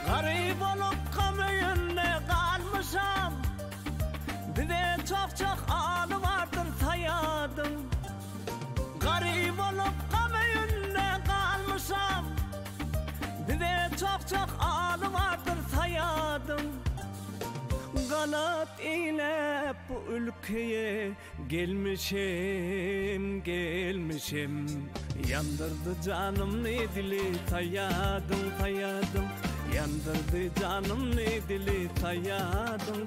Garip olup kamöyünde kalmışam. Bir de çok ağlı vardır sayadım. Garip olup kamöyünde kalmışam. Bir de çok ağlı vardır sayadım. Kanat ile bu ülkeye gelmişim. Yandırdı canım ne dili sayadım. Yandırdı canım ne dili sayadım.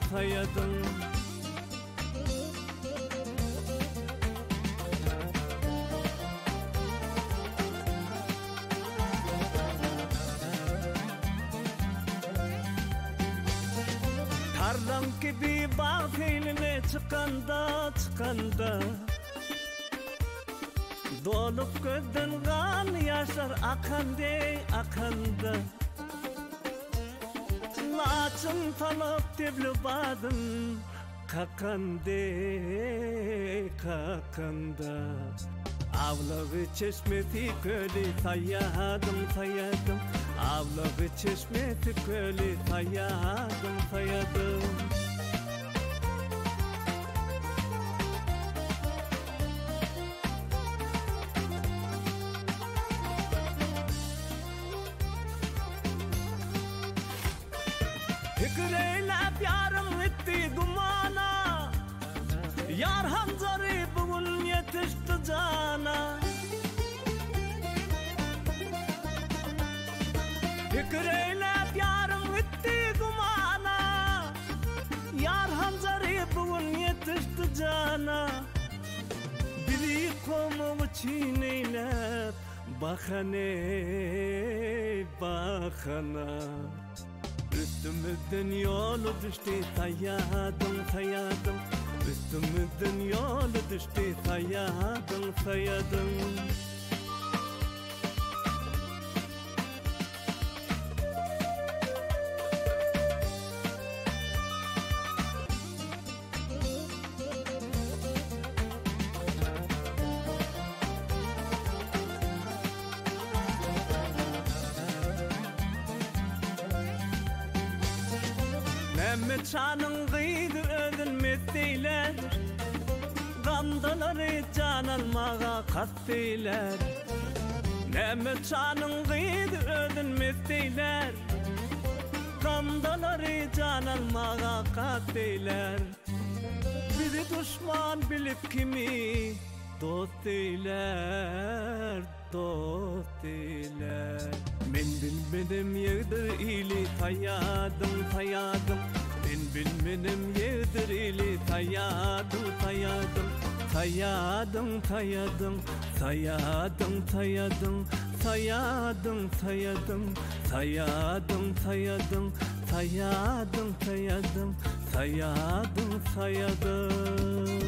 Tarlam gibi bağ fiiline çıkanda dolup gözden kan yaşlar akanda Laçın tanıp dibli badın kakanda Avlağı çeşmeti köli sayadım Avlağı çeşmeti köli sayadım Fikir eylep yarım gitti dumana Yar Hanzarı bugün yetişti cana Fikir eylep yarım gitti dumana Yar Hanzarı bugün yetişti cana Biri komumu çiğneylep bakana Üstümüzden yolu düştü sayadım Üstümüzden yolu düştü sayadım Mehmet Şah'ın kıydı öldürmezdiler Gamdaları can almağa kastdiler Mehmet Şah'ın kıydı öldürmezdiler Gamdaları can almağa kastdiler Bizi düşman bilip kimi dost diler Men bilmedim yerdir ili sayadım Men bilmedim yerdir ili sayadım sayadım